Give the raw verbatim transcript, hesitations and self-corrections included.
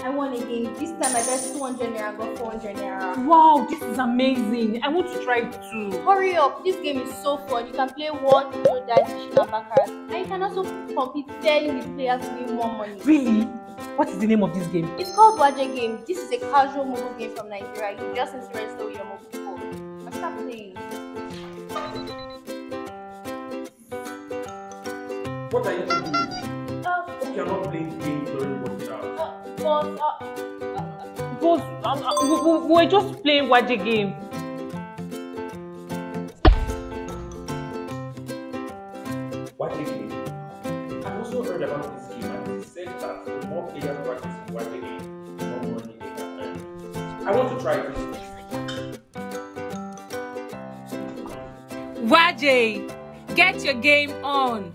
I won again. This time I bet two hundred naira and got four hundred naira. Wow, this is amazing. I want to try it too. Hurry up, this game is so fun. You can play one, two, dice, machine and baccarat. And you can also compete telling the players to win more money. Really? What is the name of this game? It's called W A J game. This is a casual mobile game from Nigeria. You just need to register with your mobile phone. And start playing. What are you doing? Uh, Hope you're not playing games during working out. uh, but, uh, Boss, um, uh, we, we, we were just playing W A J game. W A J game? I've also heard about this game and it said that the more players practice in W A J game, the more money they can earn. I want to try this. W A J, get your game on.